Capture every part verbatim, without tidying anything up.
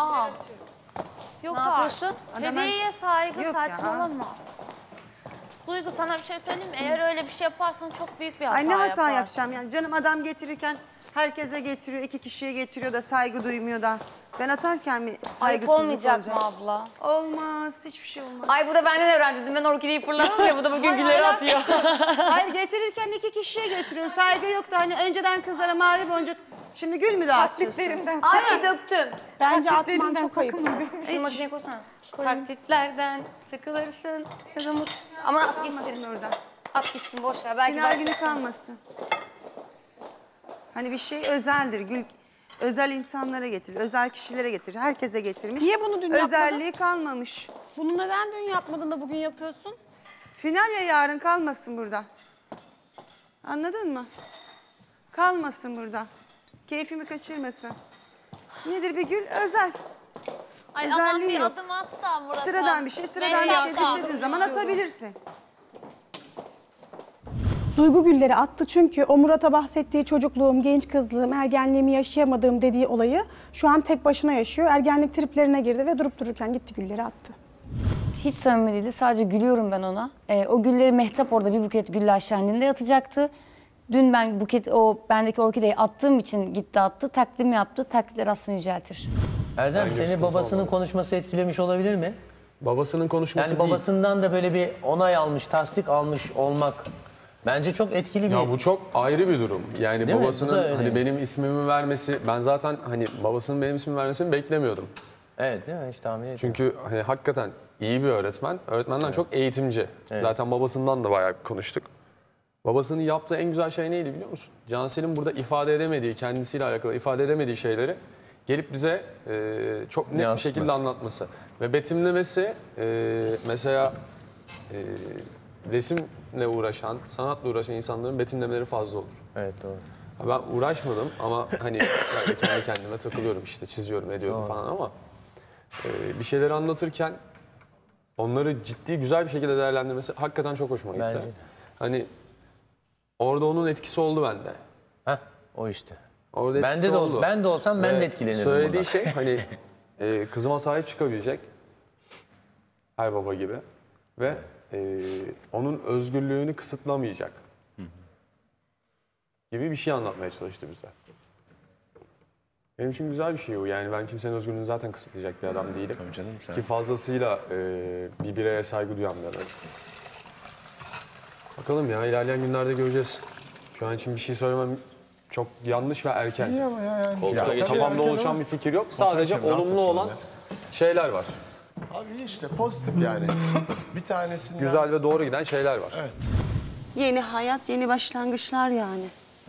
Aa. Yok Ne yapıyorsun? Hediyeye saygı, Yok saçmalama. Duygu, sana bir şey söyleyeyim mi? Eğer öyle bir şey yaparsan çok büyük bir hata Ay ne hata yaparsın. yapacağım yani? Canım adam getirirken herkese getiriyor, iki kişiye getiriyor da saygı duymuyor da. Ben atarken mi Ayıp saygısızlık olmayacak olacak? mı abla? Olmaz, hiçbir şey olmaz. Ay bu da benden öğrendi. Dedim ben orkideyi fırlattım ya, bu da bugün gülleri atıyor. Hayır, getirirken iki kişiye getiriyorsun. Saygı yoktu. Hani önceden kızlara mavi boncuk, şimdi gül mü dağıtıyorsun? Taklitlerimden Ay döktüm. Bence atman çok ayıp. Şu makineye koysana. Taklitlerden sıkılırsın. Kızımız. Ama at Kalmasın gitsin. orada. At gitsin, boş ver. Belki Final bak- günü kalmasın. Hani bir şey özeldir. Gül özel insanlara getirir, özel kişilere getirir. Herkese getirmiş. Niye bunu dün yapmadın? Özelliği kalmamış. Bunu neden dün yapmadın da bugün yapıyorsun? Final ya, yarın kalmasın burada. Anladın mı? Kalmasın burada. Keyfimi kaçırmasın. Nedir bir gül? Özel. Ay aman Özelliği bir yok. adım at da Murat'a. Sıradan bir şey, sıradan bir Beni şey yaptı. istediğin zaman atabilirsin. Duygu gülleri attı çünkü o Murat'a bahsettiği çocukluğum, genç kızlığım, ergenliğimi yaşayamadığım dediği olayı şu an tek başına yaşıyor. Ergenlik triplerine girdi ve durup dururken gitti gülleri attı. Hiç samimi değildi. Sadece gülüyorum ben ona. Ee, o gülleri Mehtap orada bir buket güller şenliğinde yatacaktı. Dün ben buket o bendeki orkideyi attığım için gitti attı. Takdim yaptı. Taklitler aslında yüceltir. Erdem Bence seni sıkıntı babasının olmadı. konuşması etkilemiş olabilir mi? Babasının konuşması Yani değil. babasından da böyle bir onay almış, tasdik almış olmak bence çok etkili bir... Ya bu çok ayrı bir durum. Yani Değil mi? Bu da babasının öyle. hani benim ismimi vermesi, ben zaten hani babasının benim ismimi vermesini beklemiyordum. Evet değil mi? Hiç tahmin etmiyorum. Çünkü hani hakikaten iyi bir öğretmen. Öğretmenden çok eğitimci. Zaten babasından da bayağı bir konuştuk. Babasının yaptığı en güzel şey neydi biliyor musun? Cansel'in burada ifade edemediği, kendisiyle alakalı ifade edemediği şeyleri gelip bize e, çok net bir Yansıtması. şekilde anlatması. Ve betimlemesi e, mesela e, resimle uğraşan, sanatla uğraşan insanların betimlemeleri fazla olur. Evet doğru. Ha, ben uğraşmadım ama hani böyle kendi kendime takılıyorum işte, çiziyorum, ediyorum falan ama e, bir şeyleri anlatırken onları ciddi, güzel bir şekilde değerlendirmesi hakikaten çok hoşuma gitti. Bence de. Hani orada onun etkisi oldu bende. Heh, o işte. Orada etkisi Bende de oldu. olsa, ben de olsam ben Ve de etkilenirim söylediği bundan. şey hani e, kızıma sahip çıkabilecek her baba gibi ve e, onun özgürlüğünü kısıtlamayacak gibi bir şey anlatmaya çalıştı bize. Benim için güzel bir şey o. Yani ben kimsenin özgürlüğünü zaten kısıtlayacak bir adam değilim. Tabii canım sen. Ki fazlasıyla e, bir bireye saygı duyan bir adamım. Bakalım ya, ilerleyen günlerde göreceğiz. Şu an için bir şey söylemem çok yanlış ve erken. İyi ama ya yani. Ya, Ya, kafamda tabii oluşan erken bir fikir yok. Sadece Kontenjan, rahat olumlu ol olan şeyler var. Abi iyi işte pozitif yani. Bir tanesinden... Güzel ve doğru giden şeyler var. Evet. Yeni hayat, yeni başlangıçlar yani.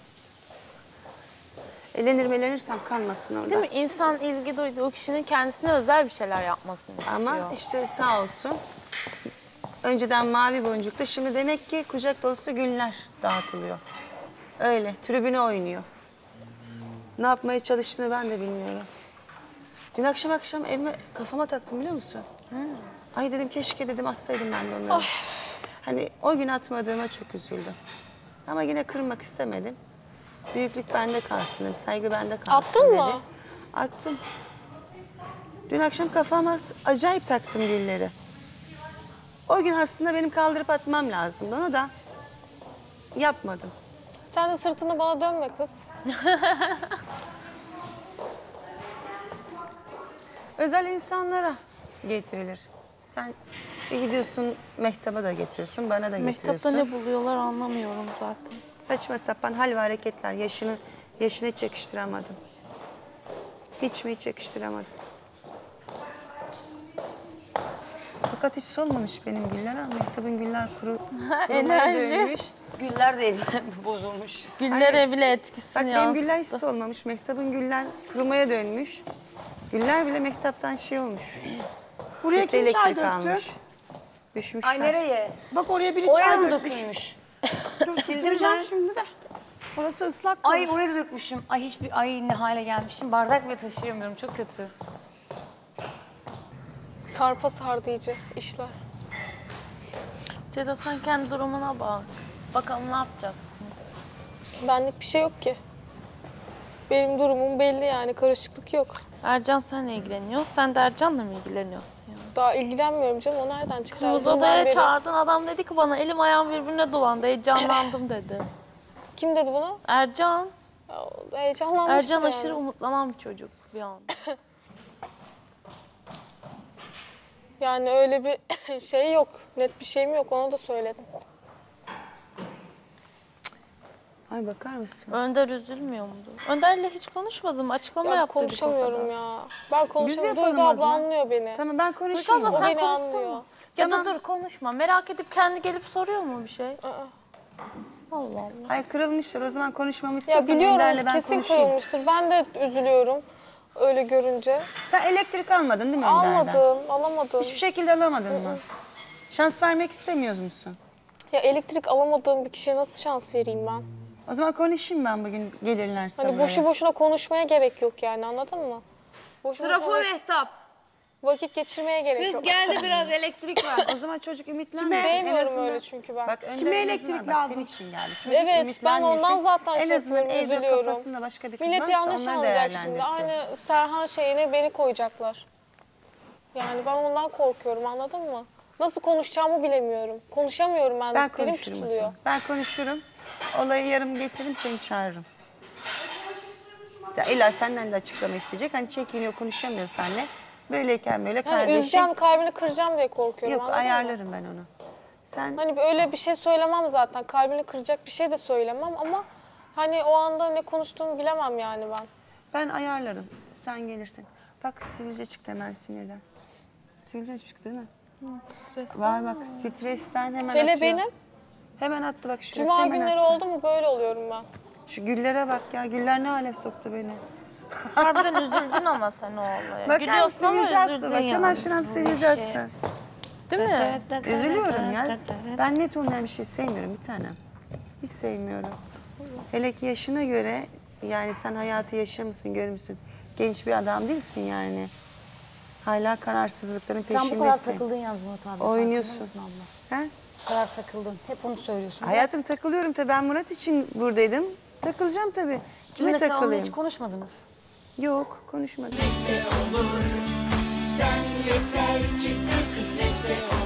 Elenir melenirsem kalmasın orada. Değil mi? İnsan ilgi duyduğu kişinin kendisine özel bir şeyler yapmasını istiyor. Ama işte sağ olsun. Önceden mavi boncuktu. Şimdi demek ki kucak dolusu güller dağıtılıyor. Öyle. Tribüne oynuyor. Ne yapmaya çalıştığını ben de bilmiyorum. Dün akşam akşam elime kafama taktım biliyor musun? Ay dedim keşke dedim atsaydım ben de onları. Hani o gün atmadığıma çok üzüldüm. Ama yine kırmak istemedim. Büyüklük bende kalsın dedim. Saygı bende kalsın Attın dedim. mı? Attım. Dün akşam kafama acayip taktım gülleri. O gün aslında benim kaldırıp atmam lazımdı. Onu da yapmadım. Sen de sırtını bana dönme kız. Özel insanlara getirilir. Sen bir gidiyorsun Mehtap'a da getiriyorsun, bana da Mehtap'ta getiriyorsun. ne buluyorlar anlamıyorum zaten. Saçma sapan hal ve hareketler yaşını yaşını hiç yakıştıramadım. Hiç mi hiç yakıştıramadım. Fakat hiç solmamış benim güller ama Mehtap'ın güller kuru, kurumaya Enerji. dönmüş. Güller de bozulmuş. Güllere bile etkisini Bak benim güller hiç yansıttı. solmamış. Mehtap'ın güller kurumaya dönmüş. Güller bile Mehtap'tan şey olmuş. Buraya İpte kim çay elektrik döktü? almış. Düşmüşler. Ay nereye? Bak oraya biri Oraya çay mı dökmüş. dökülmüş? Dur sildireceğim şimdi de. Orası ıslak. Ay oraya da dökmüşüm. Ay hiçbir ay ne hale gelmişim. Bardak bile taşıyamıyorum. Çok kötü. Sarpa sardı iyice işler. Ceyda sen kendi durumuna bak. Bakalım ne yapacaksın? Benlik bir şey yok ki. Benim durumum belli yani karışıklık yok. Ercan seninle ilgileniyor. Sen de Ercan'la mı ilgileniyorsun yani? Daha ilgilenmiyorum canım. O nereden çıktı? Kırmızı Ağzından odaya beri. çağırdın. Adam dedi ki bana elim ayağım birbirine dolandı. Heyecanlandım dedi. Kim dedi bunu? Ercan. Ya, heyecanlanmıştır Ercan yani. aşırı umutlanan bir çocuk bir anda. Yani öyle bir şey yok. Net bir şeyim yok. Onu da söyledim. Ay bakar mısın? Önder üzülmüyor mudur? Önder'le hiç konuşmadım. Açıklama Ya yaptı. konuşamıyorum ya. Ben Biz konuşamıyorum. yapalım Duygu o abla zaman. anlıyor beni. Tamam ben Duygu konuşayım. abla o. sen beni konuşsana. anlıyor. Ya Tamam. da dur konuşma. Merak edip kendi gelip soruyor mu bir şey? Aa. Allah Allah. Ay kırılmışlar o zaman konuşmamı Ya istiyorsan biliyorum Önder'le ben kesin konuşayım. kırılmıştır. Ben de üzülüyorum öyle görünce. Sen elektrik almadın değil mi Önder'den? Almadım, alamadım. Hiçbir şekilde alamadın mı? Şans vermek istemiyor musun? Ya elektrik alamadığım bir kişiye nasıl şans vereyim ben? O zaman konuşayım ben bugün gelirlerse Hani buraya. boşu boşuna konuşmaya gerek yok yani anladın mı? Boşu Trafo boşuna Mehtap. vakit geçirmeye gerek yok. geldi biraz elektrik var. O zaman çocuk ümitlenmesin. Sevmiyorum öyle çünkü ben. Bak Önder Kime en elektrik azından bak, lazım? senin için geldi. Çocuk Evet ben ümitlenmesin. ondan zaten En şey azından yapıyorum, evde üzülüyorum. kafasında başka bir kız Millet varsa yanlış onları anlayacak şimdi. değerlendirsin. Aynı Serhan şeyine beni koyacaklar. Yani ben ondan korkuyorum anladın mı? Nasıl konuşacağımı bilemiyorum. Konuşamıyorum ben. Ben Dilim konuşurum o tutuluyor. zaman. Ben konuşurum. Olayı yarım getiririm seni çağırırım. Ya illa senden de açıklama isteyecek. Hani çekiniyor konuşamıyor seninle. Böyleyken böyle Yani kardeşim. üzeceğim, kalbini kıracağım diye korkuyorum. Yok anladın mı? ayarlarım ben onu. Sen Hani öyle bir şey söylemem zaten. Kalbini kıracak bir şey de söylemem ama hani o anda ne konuştuğumu bilemem yani ben. ben ayarlarım. Sen gelirsin. Bak sivilce çıktı hemen sinirden. Sivilce çıktı değil mi? Stresten. Var bak stresten hemen Hele atıyor. benim Hemen attı bak şurası cuma hemen günleri attı. oldu mu böyle oluyorum ben. Şu güllere bak ya. Güller ne hale soktu beni. Harbiden üzüldün ama sen o olaya. Bak hem Gülüyorsun ama sivilce attı. üzüldün Bak yani. hemen şuram sivilce attı. Değil mi? Üzülüyorum ya. Ben net olmayan bir şey sevmiyorum bir tanem. Hiç sevmiyorum. Hele ki yaşına göre yani sen hayatı yaşamışsın, görmüşsün. Genç bir adam değilsin yani. Hala kararsızlıkların Sen bu kadar peşindesin. takıldın yalnız Murat abi. Oynuyorsun. Farkında mısın abla? Ha? Bu kadar takıldın. Hep onu söylüyorsun. Hayatım takılıyorum tabii. Ben Murat için buradaydım. Takılacağım tabii. Dün Kime mesela onunla takılayım? hiç konuşmadınız. Yok, konuşmadım. Sen yeter ki sen kısmetse olur.